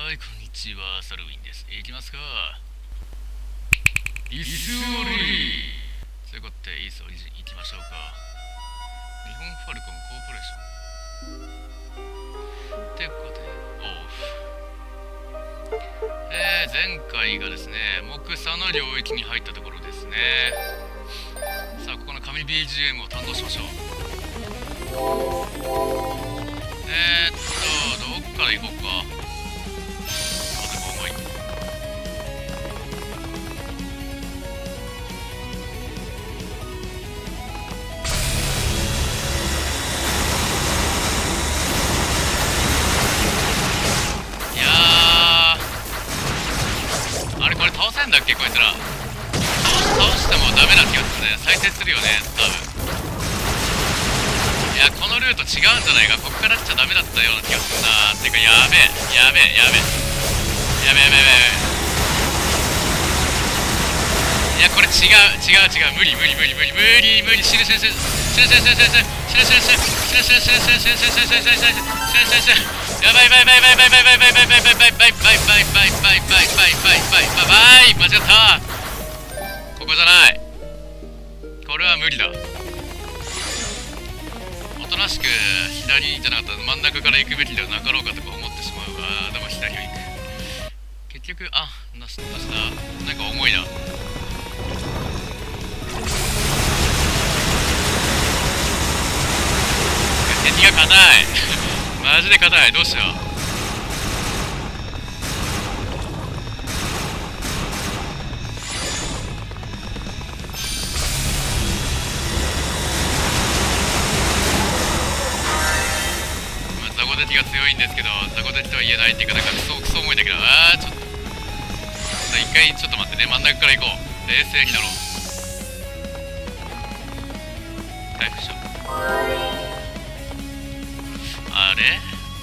はい、こんにちは、サルウィンです。いきますか。イスオリということで、イスオリジンいきましょうか。日本ファルコムコーポレーション。ということで、前回がですね、木佐の領域に入ったところですね。さあ、ここの神 BGM を堪能しましょう。どっから行こうか。これ倒せんだっけこいつら。倒してもダメな気がするね。再生するよね多分。いやこのルート違うんじゃないか。こっから来ちゃダメだったような気がするな。てかやべえいやこれ違う無理死ぬやばい間違った。ここじゃない。これは無理だ。おとなしく左じゃなかったら真ん中から行くべきではなかろうかとか思ってしまうが、でも左を行く。結局なしだ。なんか重いな。敵が硬いマジで硬い。どうしよう。雑魚敵が強いんですけど、雑魚敵とは言えないっていうか、なんかクソ重いんだけど、ちょっと一回ちょっと待ってね。真ん中から行こう。冷静になろう。回復しよう。あれ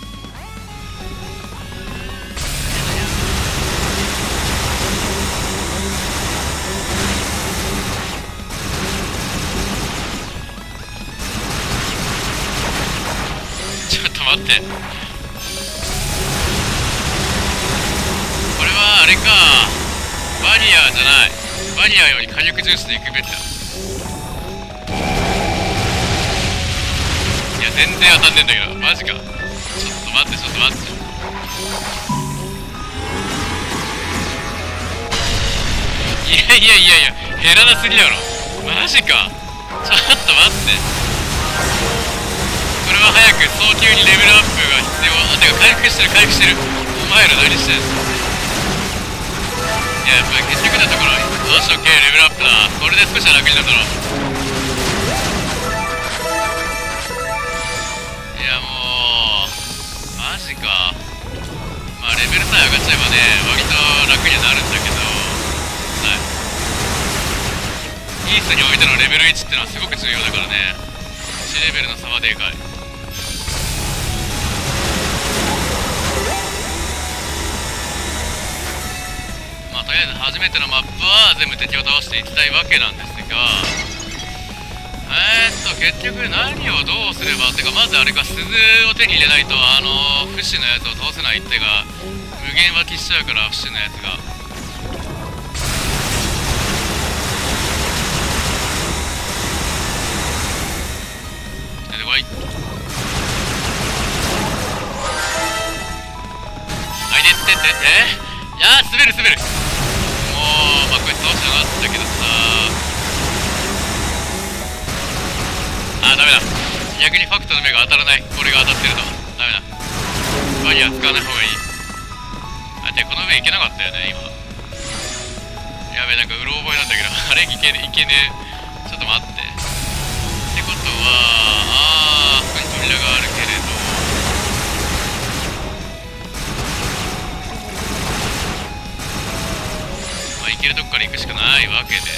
ちょっと待って。これはあれか。バリアじゃない。バリアより火力重視で行くべきだ。いや全然当たんねえんだけど。マジか。ちょっと待って。いや減らなすぎだろ。マジか。ちょっと待って。これは早く早急にレベルアップが必要。てか回復してる。お前ら何してんの。いややっぱ結局のところよしオッケーレベルアップだ。これで少しは楽になったろ。いやもうマジか。まあレベルさえ上がっちゃえばね割と楽にはなるんだけど、イースにおいてのレベル1ってのはすごく重要だからね。1レベルの差はでかい。まあとりあえず初めてのマップは全部敵を倒していきたいわけなんですが、結局何をどうすればってか、まずあれか、鈴を手に入れないと不死のやつを倒せないってか、無限湧きしちゃうから。不死のやつが出てこい。はいでっていや滑る。もうこいつ倒しなかったけどさ。ダメだ。逆にファクトの目が当たらない。これが当たってるとダメだ。バリア使わない方がいい。でこの上行けなかったよね今。やべなんかうろ覚えなんだけどあれいけねえ。ちょっと待って。ってことはここに扉があるけれど、行けるとこから行くしかないわけで。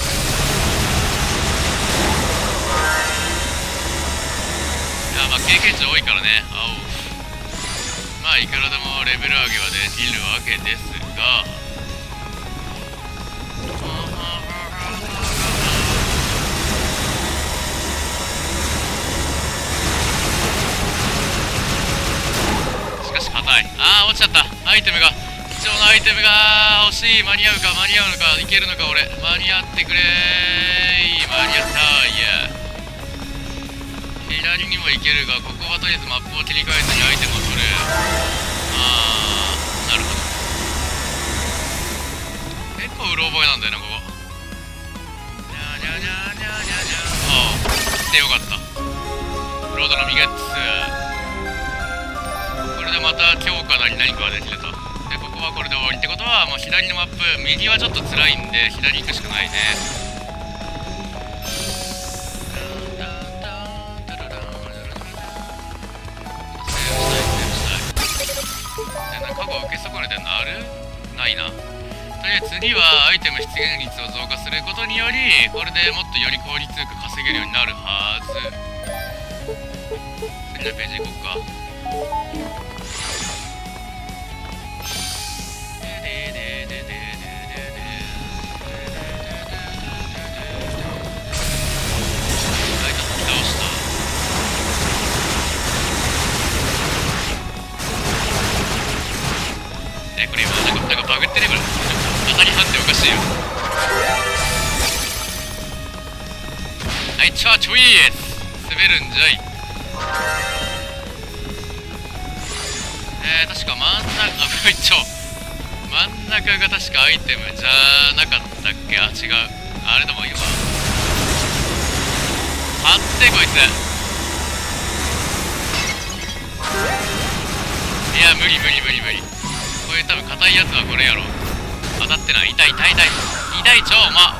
経験値多いからね。いくらでもレベル上げはできるわけですが、しかし硬い。落ちちゃった。アイテムが貴重なアイテムが欲しい。間に合うか、間に合うのか、いけるのか。俺間に合ってくれー。間に合ったー。いや、左にも行けるが、ここはとりあえずマップを切り替えずにアイテムを取る。なるほど。結構うろ覚えなんだよな、ここ。にゃーにゃーにゃーにゃーにゃーにゃー。来てよかった。ロードのミゲッツ。これでまた強化なり何かができると。で、ここはこれで終わりってことは、もう左のマップ、右はちょっと辛いんで、左行くしかないね。過去受け損ねてんのある？ないな。とりあえず次はアイテム出現率を増加することにより、これでもっとより効率よく稼げるようになるはず。次のページ行こっか。これ今なんかバグってね。これ当たり判定おかしいよ。はい、ちょいエス滑るんじゃい。確か真ん中が確かアイテムじゃなかったっけ。あ、違う。あれでもいいわ。はってこいつ。いや、無理。これ多分硬いやつはこれやろ。当たってない。痛い超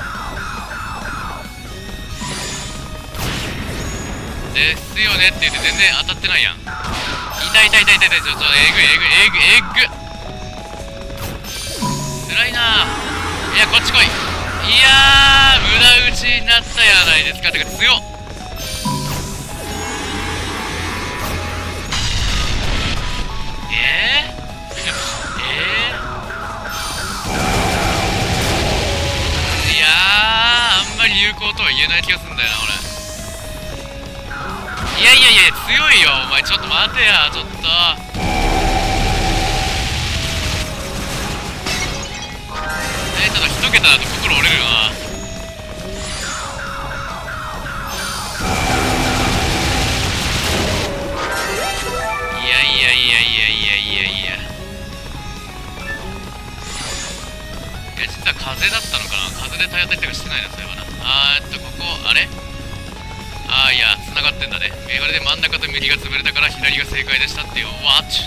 ですよねって言って全然当たってないやん。痛いちょえぐ辛いな。いや、こっち来い。いやー、無駄打ちになったやないですか。てか強っ。いやー、あんまり有効とは言えない気がするんだよな、俺。いや強いよお前。ちょっと待てや、ちょっと。ただ一桁だと心折れるよな。いや実は風だったのかな。風で体当たりとかしてないな、そういえばな。ここあれ、いや繋がってんだね。これで真ん中と右が潰れたから左が正解でしたっていう。わっち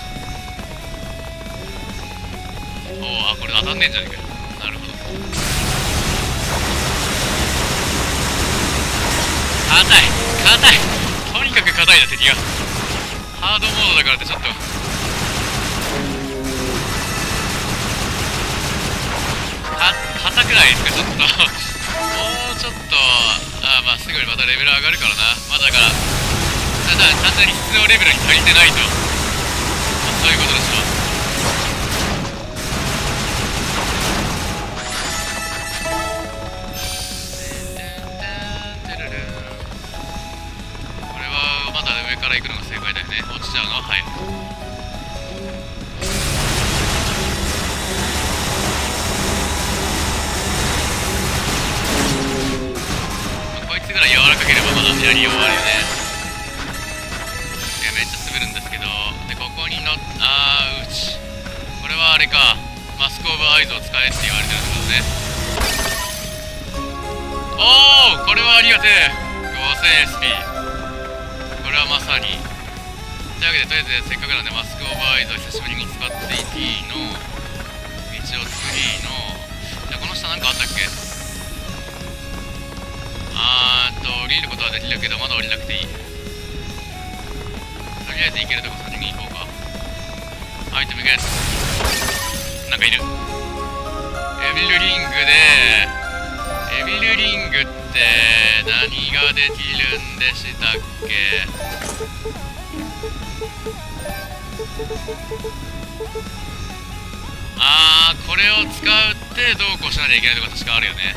これ当たんねえんじゃねえかよ。なるほど。硬いとにかく硬いな、敵が。ハードモードだからってちょっと硬くないですか。ちょっともうちょっとまあすぐにまたレベル上がるからな。まだだから単純に必要レベルに足りてないと、そういうことでしょ。これはまだ上から行くのが正解だよね。落ちちゃうのは早い。こいつぐらい柔らかければまだやり終わるよね。いや、めっちゃ滑るんですけど。で、ここにうち。これはあれか。マスクオブアイズを使えって言われてるってことね。おー、これはありがてえ。5000 SP。これはまさに。というわけで、とりあえずせっかくなんでマスクオブアイズを久しぶりに使っていきの。一応次の。じゃあこの下なんかあったっけ。降りることはできるけど、まだ降りなくていい。とりあえず行けるとこ先に行こうか。アイテムゲット。なんかいる。エビルリングって何ができるんでしたっけ。これを使うってどうこうしなきゃいけないとか確かあるよね。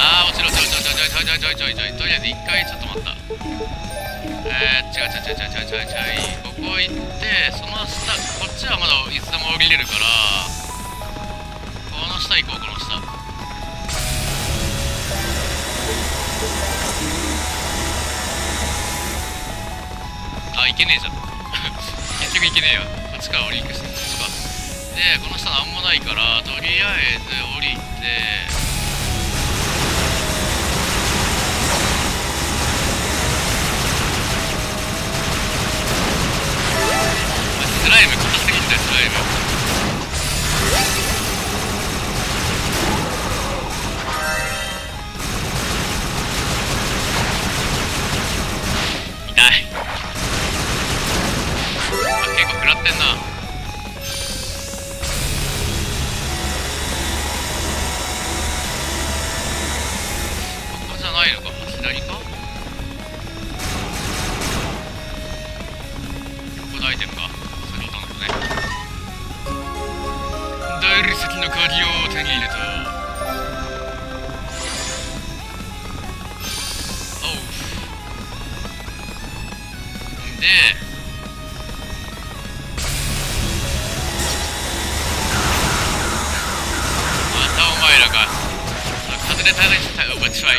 あー落ちろちょいとりあえず一回ちょっと待った。違うここ行ってその下、こっちはまだいつでも降りれるから、この下行こう。この下あ、いけねえじゃん結局いけねえよ。こっちから降り行くし、こっちか。で、この下なんもないから、とりあえず降りて、スライム硬すぎんだよ、スライム。痛い。結構食らってんな。ここじゃないのか、左か。ここのアイテムか。大理石の鍵を手に入れた。おう。で、またお前らか。風で叩いてたよ、バチワイ。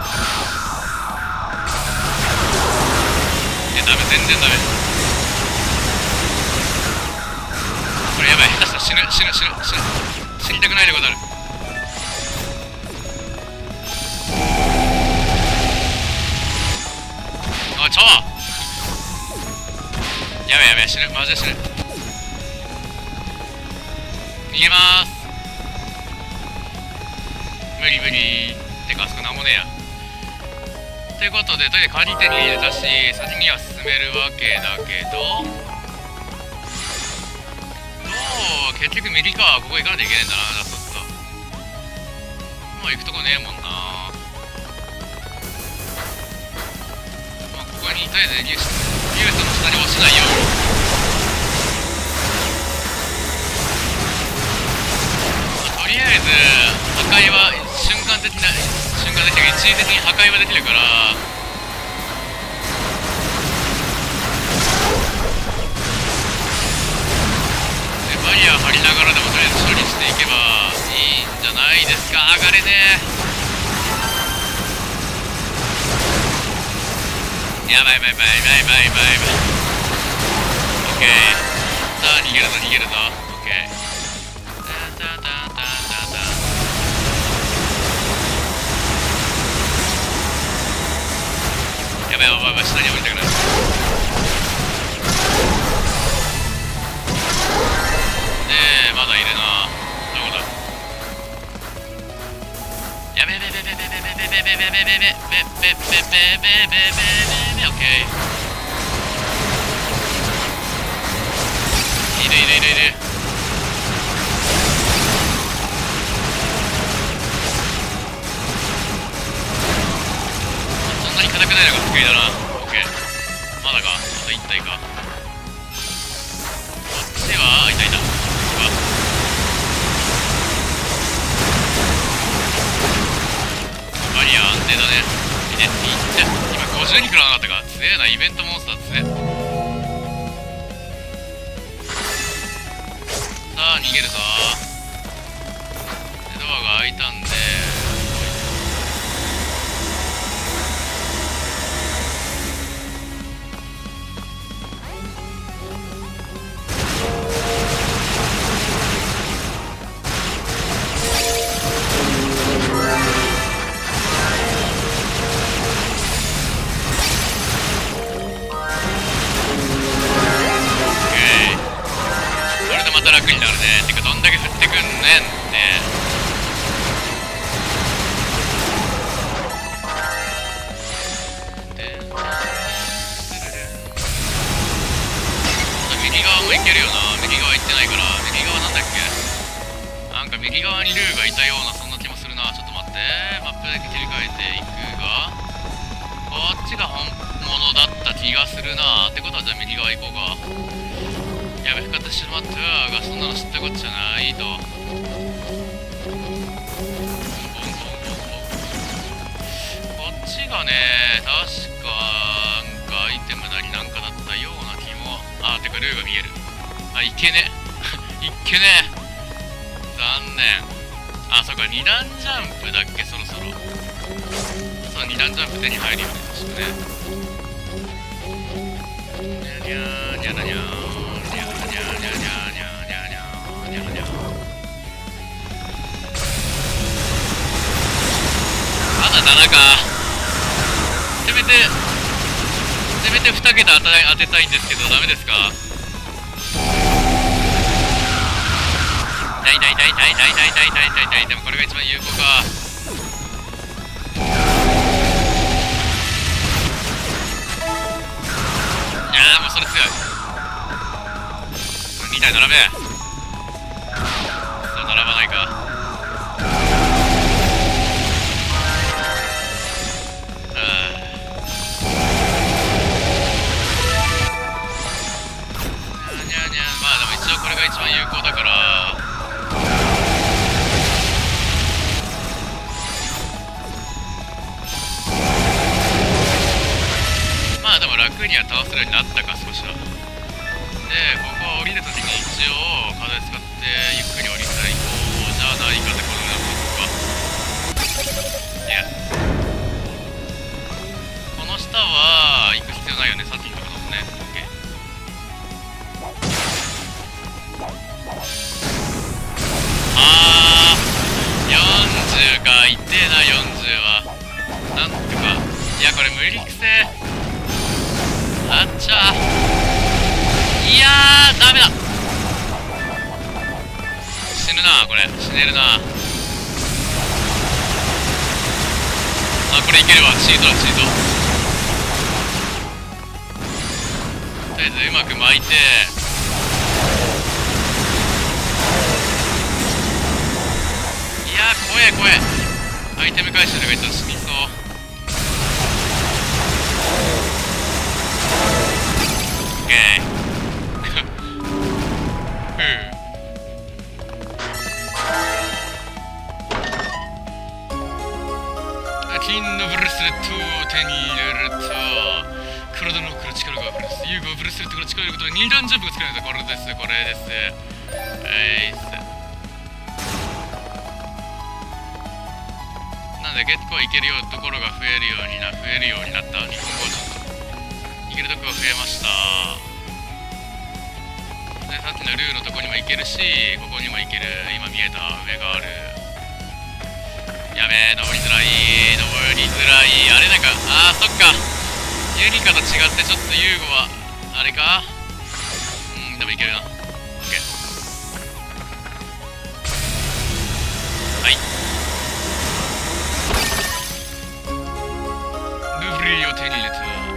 ダメ、全然ダメ。これやばい、下手したら死にたくないでござる。おいちょやべ死ぬ、マジで死ぬ。逃げまーす。無理てかあそこなんもねえや。ということでとりあえず鍵手に入れたし、先には進めるわけだけど、結局右か。ここ行かなきゃいけないんだな。ラストもう行くとこねえもんな。まあここにとりあえずニュースの下に落ちないように。とりあえず破壊は瞬間的に一時的に破壊はできるから、バリア張りながらでもとりあえず処理していけばいいんじゃないですか。上がれねえ。やばい。オッケー。さあ逃げるぞ。オッケー。やばい、下に降りたくない。まだいるな。どこだ。やべオッケー。いる。そんなに硬くないのが救いだな。オッケー。まだか。あと1体か。こっちはいた。バリア安定だね。今52くらなかったか。強えな、イベントモンスター強え。さあ逃げるぞ。ドアが開いたんでまた楽になるね。てかどんだけ振ってくんねんって。右側も行けるよな。右側行ってないから。右側なんだっけ。なんか右側にルーがいたようなそんな気もするな。ちょっと待って、マップだけ切り替えていくが、こっちが本物だった気がするな。ってことはじゃあ右側行こうか。やべ、使ってしまったが、そんなの知ったこっちゃないと。 がね、確かなんかアイテムなりなんかだったような気も。あー、てかルーが見える。あ、いけねいっけね。残念。あ、そうか、2段ジャンプだっけ、そろそろ。そう、2段ジャンプ手に入るよね、確かね。にゃにゃーにゃなにゃーにゃにゃにゃにゃにゃにゃにゃにゃにゃ。まだ7か。せめて2桁当てたいんですけど、ダメですか。痛い。でもこれが一番有効か。いやー、もうそれ強い。2体並べ。そう、並ばないか。まあでも一応これが一番有効だから、まあでも楽には倒せるようになったか、少しは。で、ここを降りるときに一応風使ってゆっくり降りたいこうじゃないかってことだとか。いや、この下は行く必要ないよね、さっきのとこだもんね。あー、40か。痛えな、40は。なんとか。いや、これ無理くせえ。あっちゃ。いやー、ダメだ。死ぬな、これ。死ねるな。あ、これいけるわ。チートだ、チート。とりあえずうまく巻いて、いやー、怖え。アイテム回収とか言ったら死にそう。オッケーふう。金のブレスレットを手に入れると体の奥の力がブレス、遊具をブレスレットから力を入れることで2段ジャンプが作れるんだ。これです。なんで結構いけるようなところが増えるようになった。日本語ちょっといけるところが増えました。で、さっきのルーのとこにもいけるし、ここにもいける。今見えた上がある。やべえ、登りづらい。あれなんか、あー、そっか。ユニカと違ってちょっと遊具はあれか。でもいけるな。オッケー。はい。ルブリーを手に入れた。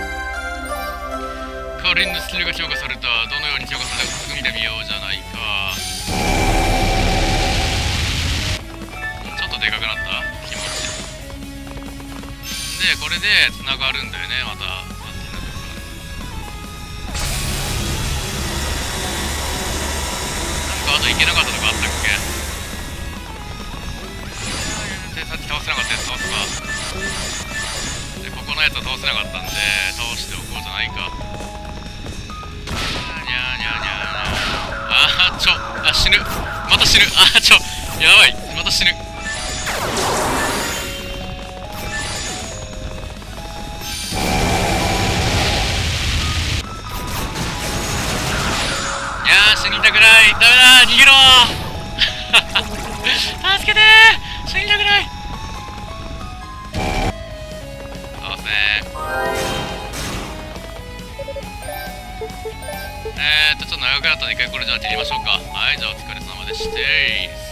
カレンのスキルが強化された。どのように強化されたかすぐ見てみようじゃないか。ちょっとでかくなった。気持ちで、これで繋がるんだよね、また。なんかあといけなかったとかあったっけ。で、さっき倒せなかったやつ倒すか。で、ここのやつは倒せなかったんで倒しておこうじゃないか。死ぬ。また死ぬ。やばい、また死ぬ。死にたくない。ダメだ、逃げろ助けてー、死にたくない。そうですね。ちょっと長くなったので一回これじゃあ切りましょうか。はい、じゃあお疲れ様でした。